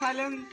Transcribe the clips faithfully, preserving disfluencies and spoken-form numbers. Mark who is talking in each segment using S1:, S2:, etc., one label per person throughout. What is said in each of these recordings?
S1: Silent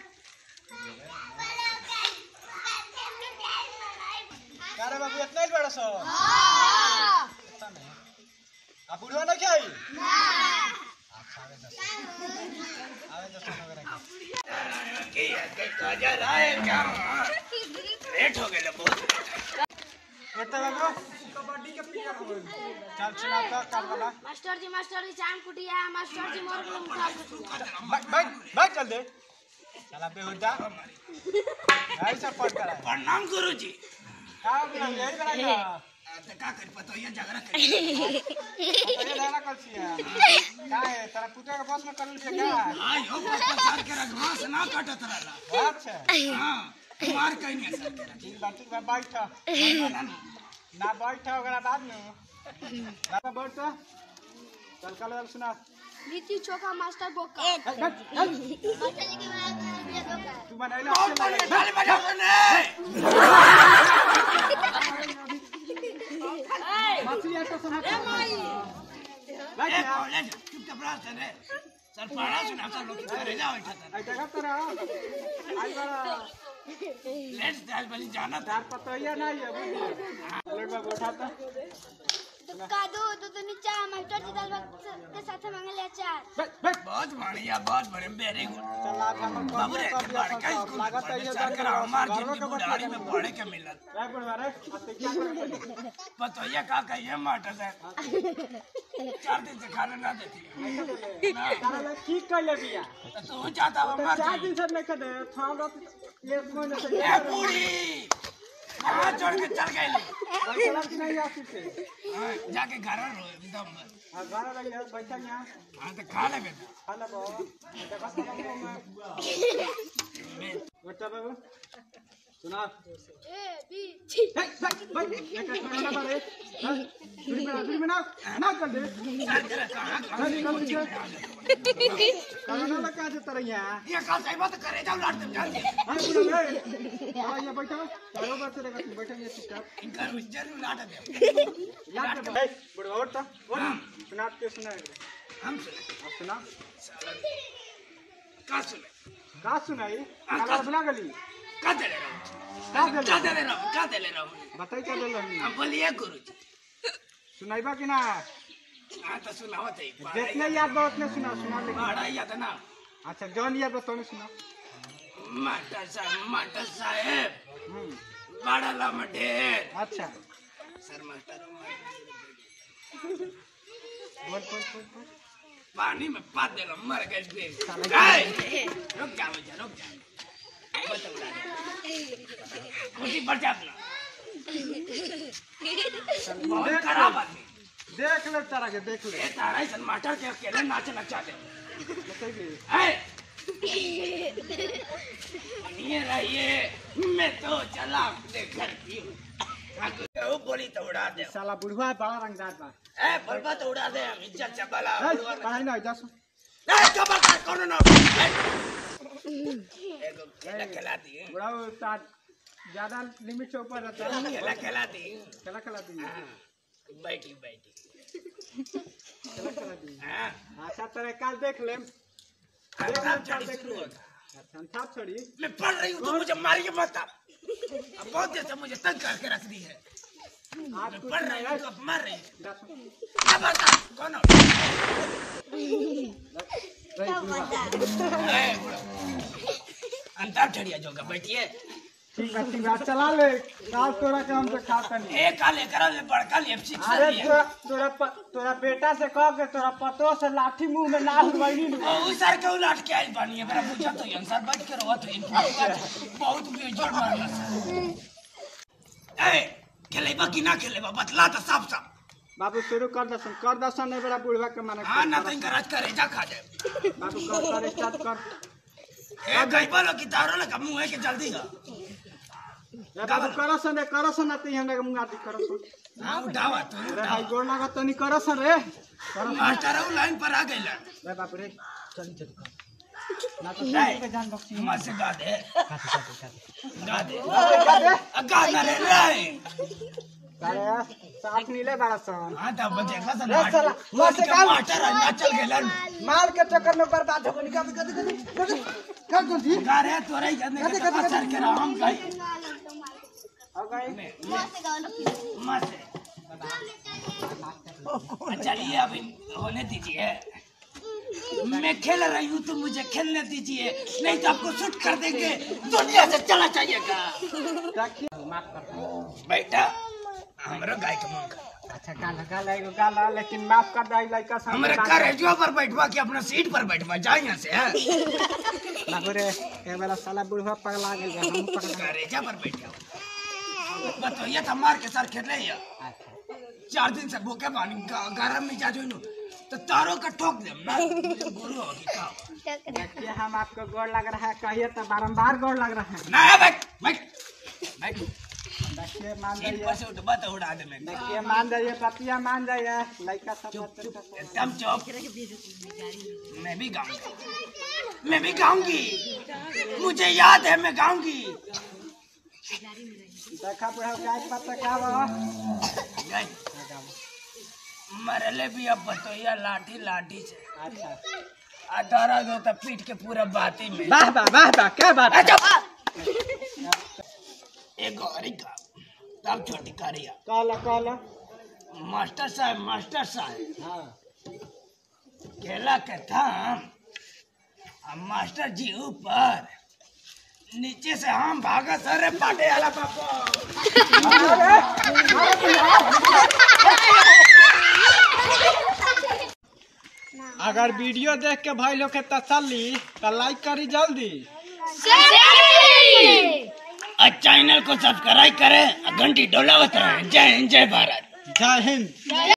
S1: कारे बाबू इतना ही बड़ा सो हां अब बुढ़वा ना क्या आई ना आवे दस आवे दस वगैरह के के काजा राय क्या लेट हो गए बहुत एता बाबू कबड्डी के प्लेयर हो चल सुना तो कर वाला
S2: मास्टर जी मास्टर जी चांद कुटिया मास्टर जी मोर को मुखा कुटिया
S1: बैठ बैठ चल दे चला बेहुदा ऐसा पढ़ कर
S3: प्रणाम गुरुजी
S1: का बोला यही बना
S3: तो का कर पतो ये जागरा कर
S1: ये लाना कल सिया का है तेरा पुत्र के बस में कर लिया क्या
S3: हां यो प्रचार के घास ना काटत रहला
S1: अच्छा
S3: हां मार कहीं नहीं सर के
S1: ठीक बात ठीक बात बैठा ना बैठा ओकरा बाद में ना बैठ तो चल कल सुना
S2: नीति चोका मास्टर बोका
S1: मास्टर जी के बाद तू बनाइला
S3: ताली बजाओ ने
S1: मछली आटा सुना ए माई
S3: बैठ जा चुपचाप रह रे सर पढ़ा सुना सब लोग करे जा बैठा था
S1: आई देखा तेरा आई बड़ा
S3: लेट्स दाल बनी जाना था
S1: तार पतोया नहीं है बुझ लेट में उठाता
S2: कादो तो तो नीचा मास्टर जी दाल के साथ मांगे अचार
S3: बहुत बढ़िया बहुत बढ़िया वेरी गुड
S1: चल आप हम
S3: बाबू रे बड़का स्कूल लागत है ये कर हमार जिंदगी बुढ़ारी में पढ़े के मिलत
S1: रे बुढ़वा रे अते क्या कर
S3: पतोया का कहिए मास्टर साहब चार दिन से खाना ना देती
S1: तारा ठीक कर ले बिया
S3: तू जाता हमार
S1: चार दिन से नहीं कर थोड़ा एक महीने से
S3: ए बूढ़ी हां छोड़ के चल गई
S1: चला कि नहीं आती से
S3: जाके घर रो एकदम
S1: हां घर रही है बैठा यहां
S3: हां तो खा ले बेटा
S1: खा ले बाबा देखा सुना मैं बेटा बाबू सुना
S2: ए बी सी
S1: भाई भाई ये क्या करना बारे हां दूरी में दूरी में ना ना कर दे
S3: सर तेरा कहां कहां
S1: करना लगा जे तरह यहां
S3: ये का सही बात करे जाओ लाट दे जल्दी
S1: हां बोलो ले हां ये बैठो बराबर से देखा तू बैठा ये चुपचाप
S3: इनका जरूर लाट दे
S1: लाट दे बुढ़वा उठता उठ सुना के सुना
S3: हम सुने
S1: अब सुना
S3: का सुने
S1: का सुनाई काला बना गली
S3: का दे ले रहा
S1: का दे
S3: का दे ले रहा का दे ले रहा
S1: बताई क्या दे लगी
S3: अब बोलिए गुरुजी
S1: सुनाईबा कि ना
S3: हां तो सुनावत है
S1: जितने याद बहुत ने सुना सुना ले
S3: बड़ा याद ना
S1: अच्छा जौन याद बताओ ने सुना
S3: मास्टर साहब मास्टर साहब
S1: हम्म
S3: बड़ा लम्बा ढेर
S1: अच्छा
S3: सर मास्टर
S1: बोल बोल बोल बोल
S3: पानी में पाद दे मर गए बे रुक जा मुझे रुक जा कुर्सी पर जा अपना बहुत खराब आदमी
S1: देख ले तारा के देख ले
S3: ये तारा सन मास्टर के अकेले नाचे ना चाहते
S1: बताइए
S3: है ये रहिए मैं तो चला अपने घर की वो बोली तो उड़ा दे
S1: साला बुढ़वा बड़ा रंगदार बा
S3: ए बलबा तो उड़ा दे इज्जत से बला बुढ़वा
S1: पढ़ाई ना जा सुन
S3: ए कबर कर कौन ना एगो खेला खिला दी
S1: बुढ़ा ता ज्यादा लिमिट से ऊपर रहता है
S3: खेला खिला दी
S1: खेला खेला दी
S3: बैठी बैठी
S1: खेला खेला दी
S3: हां
S1: अच्छा तेरे काल देख ले
S3: अंताप चढ़ी शुरू होगा
S1: अच्छा अंताप चढ़ी
S3: मैं पढ़ रही हूँ तो मुझे मारिए मत अब बहुत देर से मुझे तंग करके रख दी है
S1: आज
S3: मैं पढ़ रही हूँ तो अब मार रही है
S1: जा सुन
S3: अब बता कौन हो अंताप चढ़िया जोगा बैठिए
S1: ठीक है ठीक है चला ले काल तोरा के हम तो खाता नहीं
S3: एक काले करा ले बड़का लेप्सी
S1: अरे तोरा तोरा तोरा बेटा से कह के तोरा पतो से लाठी मुंह में ना हुईनी
S3: ओ सर के उलट के आई बानी है मेरा पूछा तो आंसर बैठ के रोत है बहुत बेजोड़ मारला ए खेलेबा कि ना खेलेबा बतला तो साफ साफ
S1: बाबू शुरू कर दसन कर दसन नहीं बड़ा बुढ़वा के माने
S3: हां ना तो इनका राज करे जा खा जाए
S1: बाबू कर कर स्टार्ट कर
S3: ए गइबा लो कि तारो लगा मुंह है के जल्दी का
S1: रे बाबू करसन रे करसन ना ती हमरा के मुंह आदि करसन
S3: हां उठावा तो
S1: रे भाई गोड़ लागत तनी करसन रे
S3: मास्टर वो लाइन पर आ गइला
S1: रे बाप रे चल चल ना तो के जान बख्शी
S3: मत से गा दे गा दे
S1: गा दे
S3: गा दे रे
S1: अरे साफ नीले बड़ा सन
S3: हां तब देखा सन
S1: रे साला
S3: मास्टर का मास्टर ना चल गेलन
S1: माल के चक्कर में बर्बाद हो गई कभी कभी कभी क्या कर दी
S3: गारे तोरे जाने के असर के हम गई
S1: अब गई
S3: मत चलिए अभी होने दीजिए मैं खेल रही हूँ तो मुझे खेलने दीजिए नहीं तो आपको शूट कर देंगे दुनिया से चला जाइएगा
S1: माफ कर
S3: बेटा हमारा गाय के मन
S1: अच्छा गाला गाला एगो गाला लेकिन माफ कर दे लड़का सब
S3: हमारे करेजवा पर बैठवा के अपना सीट पर बैठवा जा यहाँ से
S1: बाबू रे ए वाला साला बुढ़वा पगला गेल रे हम पगला
S3: करेजा पर बैठा बताइए था मार के सर खेल रही है चार दिन से भूखे पानी गरम में जा जो तो तारों का ठोक दे ना गुरु होगी का
S1: देखिए हम आपको गोड़ लग रहा है कहिए तो बारंबार गोड़ लग रहा है
S3: ना बैठ बैठ बैठ
S1: देखिए मान
S3: सीट
S1: जाइए
S3: पर से उठवा तो उड़ा दे मैं
S1: देखिए मान जाइए पतिया मान जाइए लड़का सब
S3: एकदम चुप मैं भी गाऊंगी मैं भी गाऊंगी मुझे याद है मैं गाऊंगी
S1: देखा बुढ़ा गाय पत्ता का वो
S3: मरले भी अब बतोया लाठी लाठी से
S1: अच्छा
S3: अठारह दो तो पीट के पूरा बाती में
S1: वाह वाह वाह वाह क्या बात है
S3: एक गौरी का तब छोटी करिया
S1: काला काला
S3: मास्टर साहब मास्टर साहब
S1: हाँ
S3: केला के थाम अब मास्टर जी ऊपर नीचे से हम भागा सर पाटे वाला पापा अगर वीडियो देख के भाई लोग के तसल्ली तो लाइक करी जल्दी और चैनल को सब्सक्राइब करें घंटी डोलावत रहे। जय हिंद जय भारत
S1: जय हिंद।